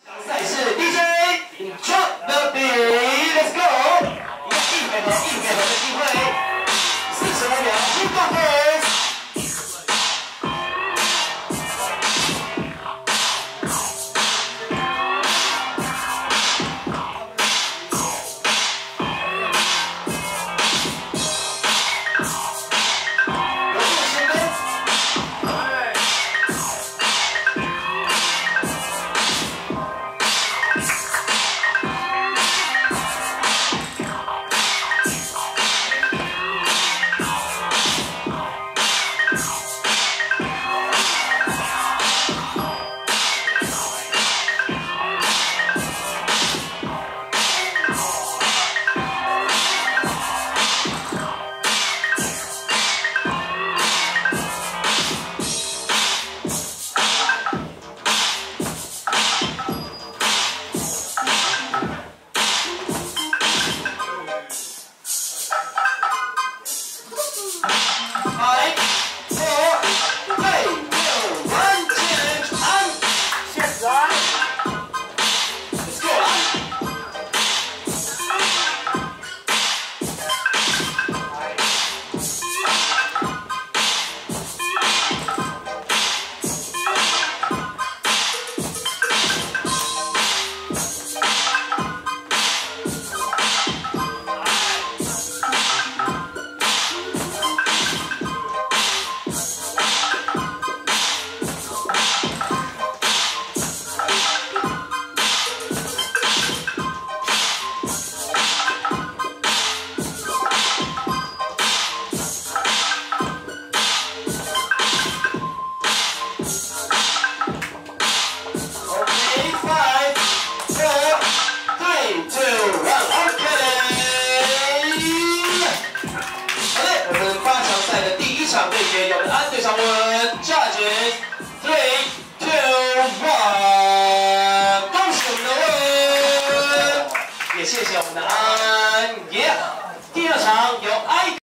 赛事 DJ drop the beat，Let's go！ 一回合的机会，45秒，Keep the pace。对决有人安对上文 ，Judges 3、2、1，恭喜我们的文，也谢谢我们的安，耶！第二场由